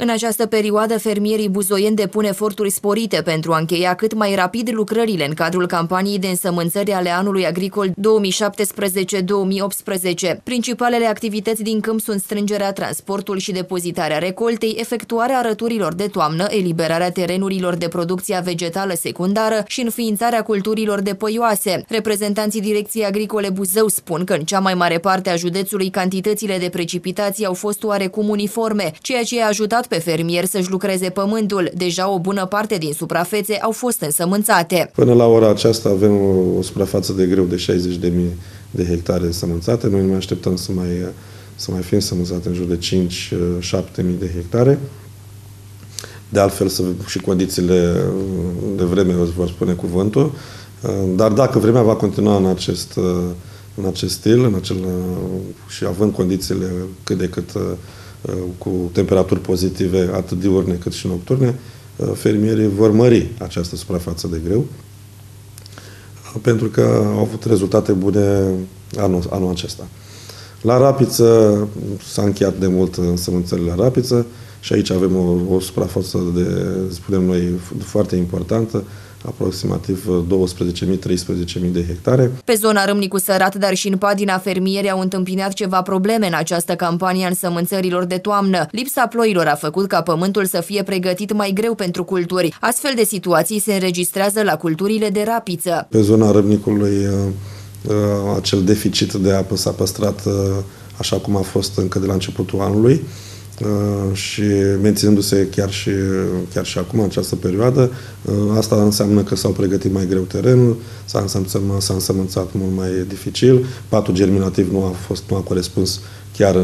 În această perioadă, fermierii buzoieni depun eforturi sporite pentru a încheia cât mai rapid lucrările în cadrul campaniei de însămânțări ale anului agricol 2017-2018. Principalele activități din câmp sunt strângerea, transportul și depozitarea recoltei, efectuarea arăturilor de toamnă, eliberarea terenurilor de producție vegetală secundară și înființarea culturilor de păioase. Reprezentanții Direcției Agricole Buzău spun că în cea mai mare parte a județului cantitățile de precipitații au fost oarecum uniforme, ceea ce a ajutat pe fermieri să-și lucreze pământul. Deja o bună parte din suprafețe au fost însămânțate. Până la ora aceasta avem o suprafață de greu de 60.000 de hectare însămânțate. Noi ne mai așteptăm să mai fie însămânțate în jur de 5-7.000 de hectare. De altfel și condițiile de vreme vor spune cuvântul. Dar dacă vremea va continua în acest stil, și având condițiile cât de cât cu temperaturi pozitive, atât diurne cât și nocturne, fermierii vor mări această suprafață de greu, pentru că au avut rezultate bune anul acesta. La Rapiță s-a încheiat de mult însămânțările la Rapiță și aici avem o suprafață spunem noi, foarte importantă, aproximativ 12.000-13.000 de hectare. Pe zona Râmnicu Sărat, dar și în Padina, fermierii au întâmpinat ceva probleme în această campanie a însămânțărilor de toamnă. Lipsa ploilor a făcut ca pământul să fie pregătit mai greu pentru culturi. Astfel de situații se înregistrează la culturile de rapiță. Pe zona Râmnicului acel deficit de apă s-a păstrat așa cum a fost încă de la începutul anului. Și menținându-se chiar și acum, în această perioadă, asta înseamnă că s-au pregătit mai greu terenul, s-a însămânțat mult mai dificil, patul germinativ nu a corespuns chiar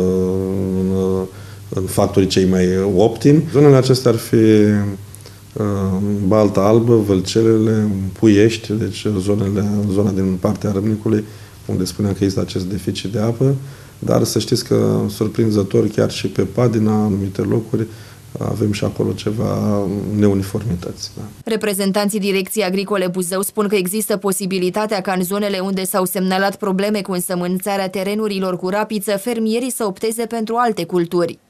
în factorii cei mai optimi. Zonele acestea ar fi Balta Albă, Vălcelele, Puiești, deci zona din partea Râmnicului, unde spuneam că există acest deficit de apă. Dar să știți că, surprinzător, chiar și pe Padina, anumite locuri, avem și acolo ceva neuniformități. Da. Reprezentanții Direcției Agricole Buzău spun că există posibilitatea ca în zonele unde s-au semnalat probleme cu însămânțarea terenurilor cu rapiță, fermierii să opteze pentru alte culturi.